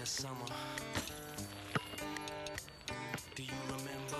the summer. Do you remember?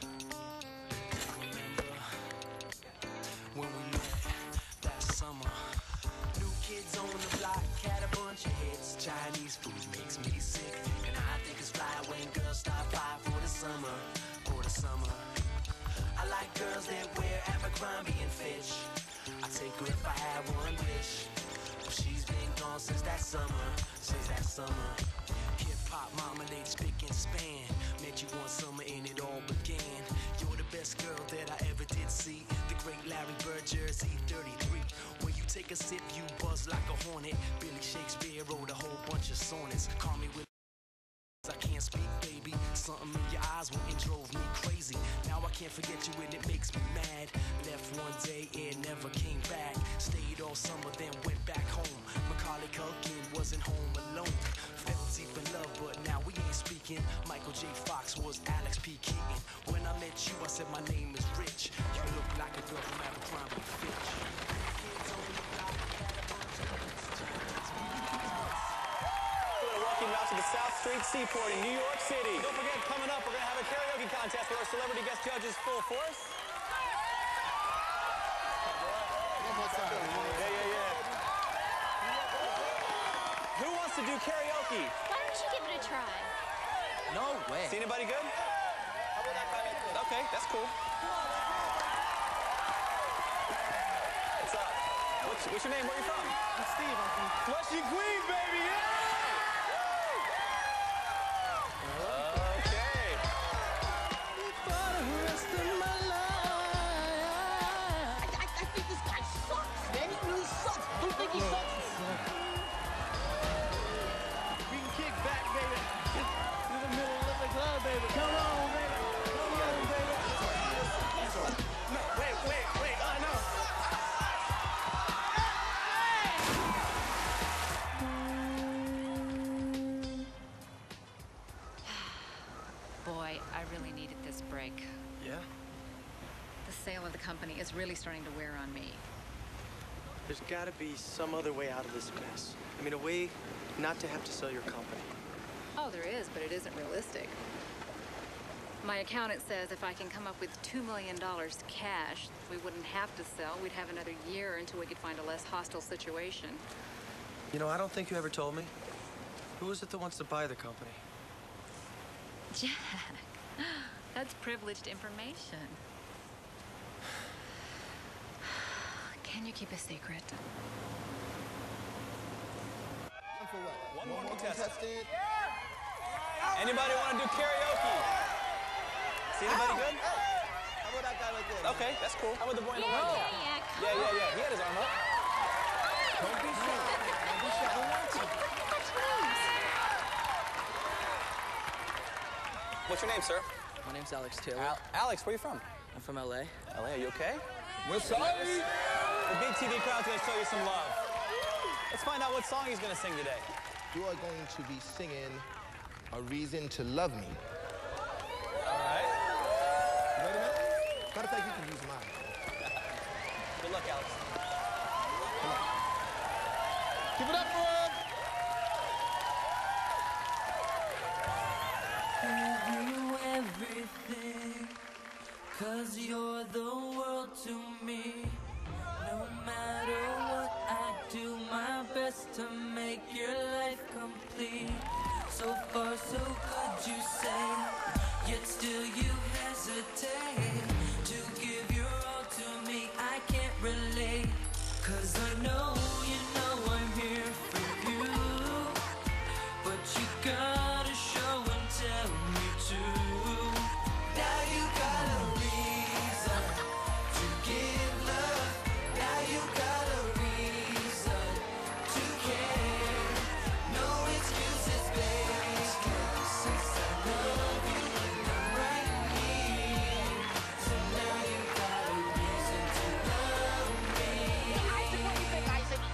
When we met that summer? New kids on the block, had a bunch of hits. Chinese food makes me sick, and I think it's fly when girls stop by for the summer. For the summer, I like girls that wear Abercrombie and Fitch. I'd take her if I had one wish. But she's been gone since that summer. Since that summer. Hip-hop mama, they spick and span. Met you one summer and it all began. You're the best girl that I ever did see. The great Larry Bird, Jersey 33. When you take a sip, you buzz like a hornet. Billy Shakespeare wrote a whole bunch of sonnets. Call me with I can't speak, baby. Something in your eyes went and drove me crazy. Now I can't forget you and it makes me mad. Left one day, it never came back. Stayed all summer, then went back home. Macaulay Culkin wasn't home alone. Felt deep in love, but now we ain't speaking. Michael J. Fox was Alex P. Keaton. When I met you, I said my name is Rich. You look like a girl from Abercrombie and Fitch. Walking out to the South Street Seaport in New York City. Don't forget, coming up, we're going to have a karaoke contest with our celebrity guest judges full force. Yeah. Who wants to do karaoke? Why don't you give it a try? No way. See anybody good? Okay, that's cool. What's up? What's your name? Where are you from? I'm Steve. I'm from Flushing, Queens, baby, yeah! Boy, I really needed this break. Yeah? The sale of the company is really starting to wear on me. There's gotta be some other way out of this mess. I mean, a way not to have to sell your company. Oh, there is, but it isn't realistic. My accountant says if I can come up with $2 million cash, we wouldn't have to sell. We'd have another year until we could find a less hostile situation. You know, I don't think you ever told me. Who is it that wants to buy the company? Jack, that's privileged information. Can you keep a secret? For what? One more contestant. contestant. Anybody want to do karaoke? See anybody good? How about that guy right there? Okay, that's cool. How about the boy in the white? Yeah. Yeah. He had his arm up. Don't be shy. Don't be shy. I want you. What's your name, sir? My name's Alex Taylor. Alex, where are you from? I'm from LA. LA, are you okay? We're sorry. The big TV crowd's gonna show you some love. Let's find out what song he's gonna sing today. You are going to be singing A Reason to Love Me. All right. You ready, man? Matter of fact, you can use mine. Good luck, Alex. Come on. Give it up for him. Give you everything, 'cause you're the world to me. No matter what I do, my best to make your life complete. So far, so good, you say, yet still you hesitate to give your all to me. I can't relate, 'cause I know you know I'm here for you, but you gotta show and tell me too. Now you got a reason to give love. Now you got a reason to care. No excuses, baby, since I love you and I'm right here. So now you got a reason to love me. Isaac, what do you think, Isaac?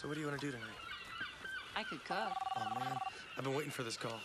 So what do you want to do tonight? I could cook. Oh, man. I've been waiting for this call.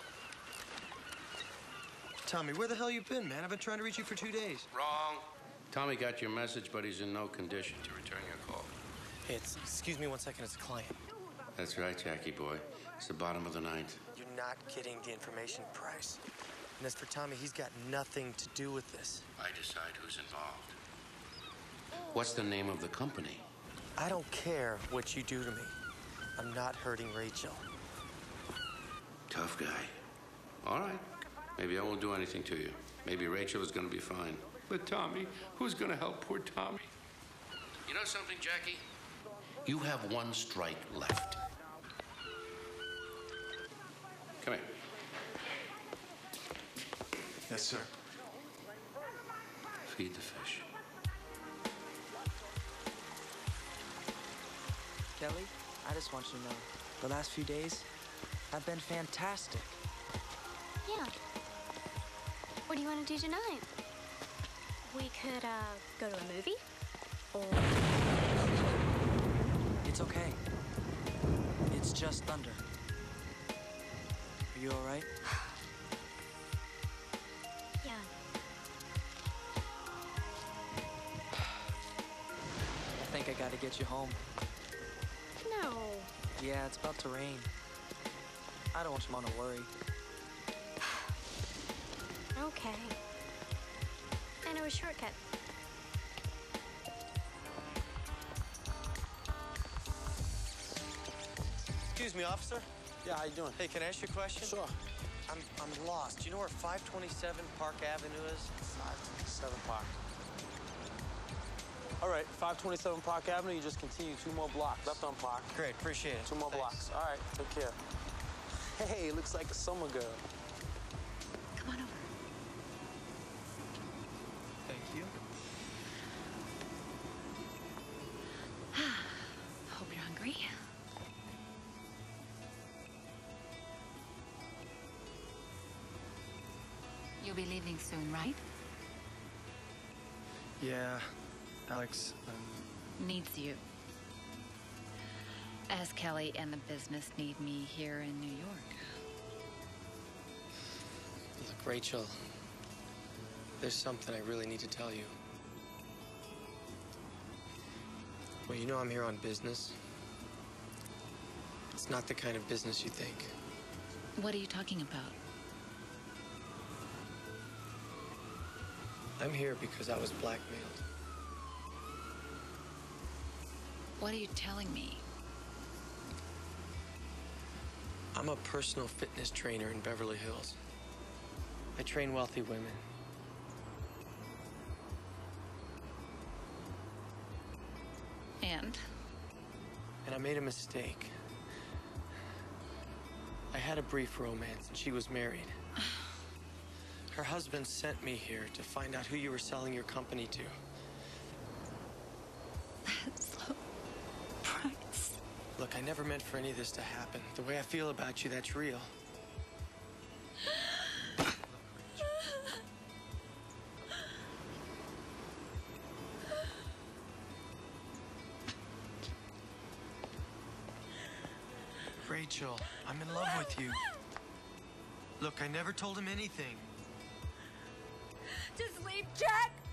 Tommy, where the hell you been, man? I've been trying to reach you for 2 days. Wrong. Tommy got your message, but he's in no condition to return your call. Hey, excuse me 1 second. It's a client. That's right, Jackie boy. It's the bottom of the ninth. You're not getting the information, Price. And as for Tommy, he's got nothing to do with this. I decide who's involved. What's the name of the company? I don't care what you do to me. I'm not hurting Rachel. Tough guy. All right. Maybe I won't do anything to you. Maybe Rachel is going to be fine. But Tommy, who's going to help poor Tommy? You know something, Jackie? You have one strike left. Come here. Yes, sir. Feed the fish. Kelly, I just want you to know, the last few days have been fantastic. Yeah. What do you want to do tonight? We could, go to a movie? Or... It's okay. It's just thunder. Are you all right? Yeah. I think I gotta get you home. No. Yeah, it's about to rain. I don't want your mom to worry. Okay. I know a shortcut. Excuse me, officer. Yeah, how you doing? Hey, can I ask you a question? Sure. I'm lost. Do you know where 527 Park Avenue is? 527 Park. All right, 527 Park Avenue, you just continue 2 more blocks. Left on Park. Great, appreciate it. 2 more blocks. All right, take care. Hey, looks like a summer girl. Come on over. Thank you. Hope you're hungry. You'll be leaving soon, right? Yeah, Alex, Needs you. As Kelly and the business need me here in New York. look, Rachel, there's something I really need to tell you. Well, you know I'm here on business. It's not the kind of business you think. What are you talking about? I'm here because I was blackmailed. What are you telling me? I'm a personal fitness trainer in Beverly Hills. I train wealthy women. And? And I made a mistake. I had a brief romance, and she was married. Her husband sent me here to find out who you were selling your company to. That's so... Price. Look, I never meant for any of this to happen. The way I feel about you, that's real. Rachel, I'm in love with you. Look, I never told him anything. Just leave, Jack!